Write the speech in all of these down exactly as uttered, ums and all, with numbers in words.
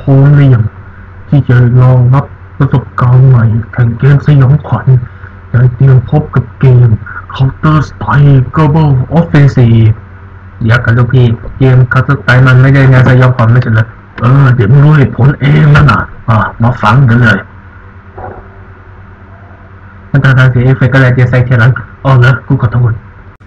พร้อมหรือยังที่จะลองรับประสบการณ์ใหม่แห่งเกมสยองขวัญและเตรียมพบกับเกม Counter Strike Global Offensive เดี๋ยวกันลูกพี่เกม Counter Strike มันไม่ได้แนวสยองขวัญไม่ใช่เหรอเออเดี๋ยวมึงรู้เหตุผลเองแล้วนะอ่ะมาฟังกันเลยมันทางทางเสียเอฟเฟกต์ก็เลยจะใส่เทียนหลังอ๋อเหรอกูขอโทษ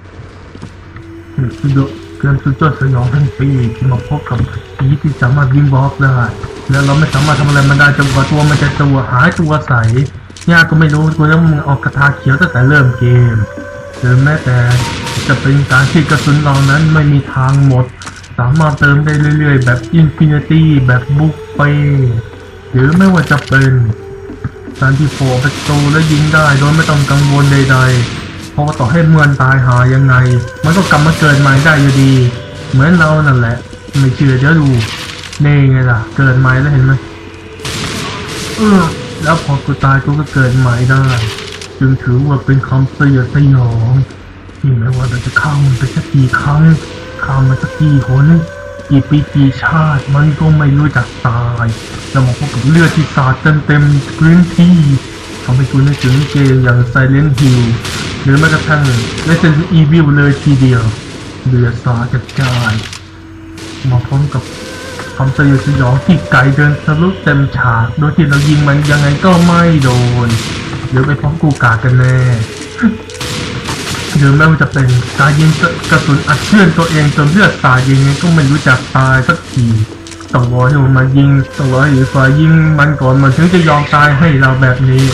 สุดยอดเกมสุดยอดสยองทั้งปีที่มาพบกับผีที่สามารถยิงบล็อกได้แล้วเราไม่สามารถทำอะไรมันได้จนกว่าตัวมันจะตัวหายตัวใสยากก็ไม่รู้กูแล้วมึงออกกระทาเขียวตั้งแต่เริ่มเกมหรือแม้แต่จะเป็นการที่กระสุนเรานั้นไม่มีทางหมดสามารถเติมได้เรื่อยๆแบบอินฟินิตี้แบบบุฟเฟ่หรือไม่ว่าจะเป็นการที่โผล่ประตูและยิงได้โดยไม่ต้องกังวลใดๆเพราะว่าต่อให้เมื่อนตายหายังไงมันก็กลับมาเกิดใหม่ได้อยู่ดีเหมือนเรานั่นแหละไม่เชื่อเดี๋ยวดูนี่ไงล่ะเกิดใหม่แล้วเห็นไหมเออแล้วพอกูตายกูก็เกิดใหม่ได้จึงถือว่าเป็นคำสยดสยองที่ไม่ว่าเราจะฆ่ามันไปสักกี่ครั้งฆ่ามันสักกี่หนกี่ปีกี่ชาติมันก็ไม่รู้จักตายแล้วมาพบกับเลือดที่สาดเต็มเต็มพื้นที่ทำให้กูนึกถึงเกมอย่าง Silent Hill หรือแม้กระทั่ง Resident Evil เลยทีเดียวเลือดสาดกระจายมาพร้อมกับความสยดสยองที่ไก่เดินทะลุเต็มฉากโดยที่เรายิงมันยังไงก็ไม่โดนหรือไปพร้อมกูกากันแน่หรือแม้ว่าจะเป็นการยิงกระสุนอัดเชือนตัวเองจนเลือดสาดยังไงก็ไม่รู้จักตายสักทีต้องรอให้มันมายิงต้องรอให้อีกฝ่ายยิงมันก่อนมันถึงจะยอมตายให้เราแบบนี้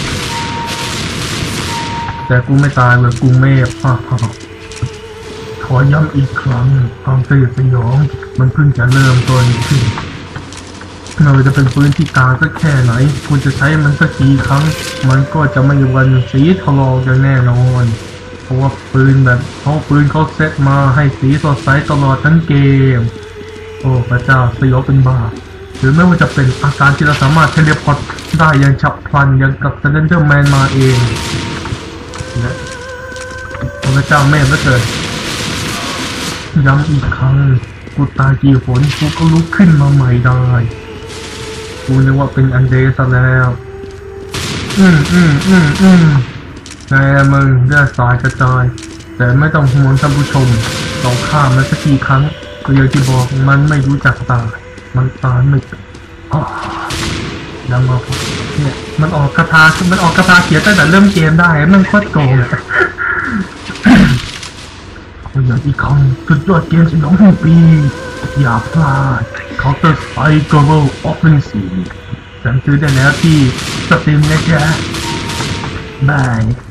แต่กูไม่ตายเหมือนกูเมฟฮ่าฮ่าขอย้ำอีกครั้งความสยดสยองมันเพิ่งจะเริ่มต้นขึ้นเราจะเป็นปืนที่กลางสักแค่ไหนคุณจะใช้มันสักกี่ครั้งมันก็จะไม่วันสีทะลอกอย่างแน่นอนเพราะว่าปืนแบบเขาปืนเขาเซตมาให้สีสดใสตลอดทั้งเกมโอ้พระเจ้าสยองเป็นบ้าหรือไม่ว่าจะเป็นอาการที่เราสามารถเทเลพอร์ตได้อย่างฉับพลันอย่างกับสเลนเดอร์แมนมาเองและพระเจ้าแม่ก็เกิดย้ำอีกครั้งกูตายกี่ฝนกูก็ลุกขึ้นมาใหม่ได้กูนึกว่าเป็นอันเดย์ซะแล้วอืมอืมอืมอืมแกมึงเลือดสายกระจายแต่ไม่ต้องห่วงท่านผู้ชมเราฆ่ามันสักกี่ครั้งก็อย่างที่บอกมันไม่รู้จักตายมันตายไม่เป็นอ๋อแล้วมาเนี่ยมันออกกระทามันออกกระทาเขียวตั้งแต่เริ่มเกมได้มันโคตรโกงเลยคนอย่างอีกครั้งสุดยอดเกมสยองแห่งปีอย่าพลาด Counter Strike Global Offensive สั่งซื้อได้แล้วที่สตรีมนะจ๊ะบาย